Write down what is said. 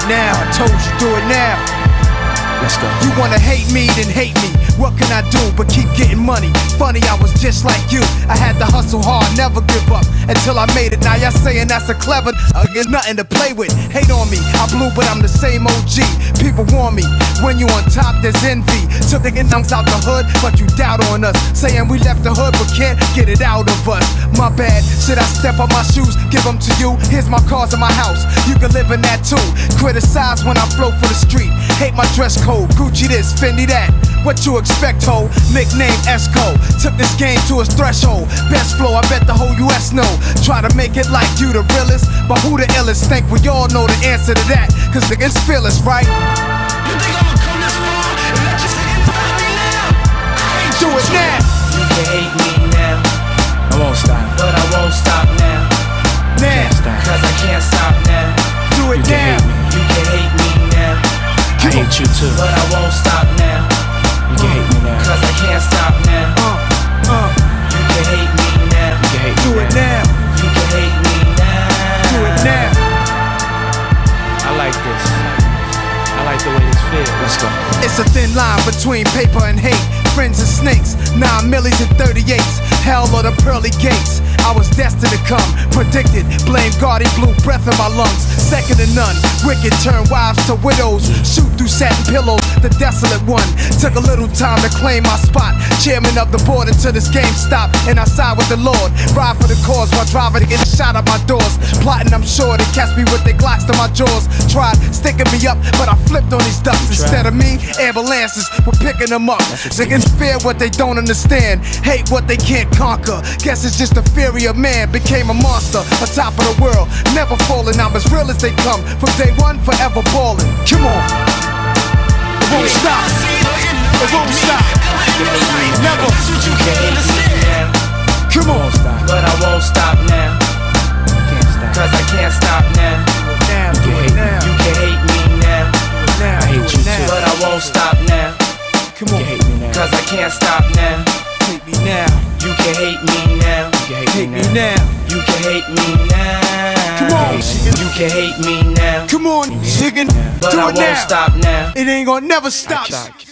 it now, I told you, do it now. Let's go. You wanna hate me, then hate me. What can I do but keep getting money? Funny, I was just like you. I had to hustle hard, never give up until I made it. Now y'all saying that's a clever, there's nothing to play with. Hate on me, I blew but I'm the same OG. People warn me, when you on top there's envy. Took the numbs out the hood, but you doubt on us. Saying we left the hood but can't get it out of us. My bad, should I step on my shoes, give them to you? Here's my cars and my house, you can live in that too. Criticize when I flow for the street. Hate my dress code, Gucci this, Fendi that. What you expect, ho? Nickname Esco. Took this game to its threshold. Best flow, I bet the whole US know. Try to make it like you the realest, but who the illest? Think we all know the answer to that, cause niggas feel us, right? You think I'ma come this far and let you sit inside me now? Do it now. You can hate me now, I won't stop. but I won't stop now. Now. Cause I can't stop now. Do it now. You can hate me now, I hate you too. but I won't stop now. You can hate me now. Cause I can't stop now. You can hate me now. You can hate me Do it now. You can hate me now. Do it now. I like this. I like the way this feels. Let's go. It's a thin line between paper and hate. Friends and snakes, 9 millies and 38s. Hell or the pearly gates. I was destined to come, predicted. Blame God, he blew breath in my lungs. Second to none, wicked turn wives to widows. Shoot through satin pillows, the desolate one. Took a little time to claim my spot. Chairman of the board until this game stopped, and I side with the Lord. Ride for the cause while driving to get shot at my doors. Plotting, I'm sure they catch me with their Glocks to my jaws. Tried sticking me up, but I flipped on these ducks. Instead of me, ambulances were picking them up. Niggas fear what they don't understand, hate what they can't conquer. Guess it's just the fury of man. Became a monster, on top of the world, never falling. I'm as real as they come, from day one, forever balling. Come on, it won't stop. It won't stop. Never. You can hate me now, Come on, but I won't stop now. Can't stop. Cause I can't stop now. now, do it now. You can hate me now, Now, I hate you now. too. but I won't stop now. Come You on, can hate me now. Cause I can't stop now. hate me now. You can hate me now. You can Hate me now. You can hate me now. Come on, You can hate me now. come on, chicken. But Do I it won't now. stop now. It ain't gonna never stop.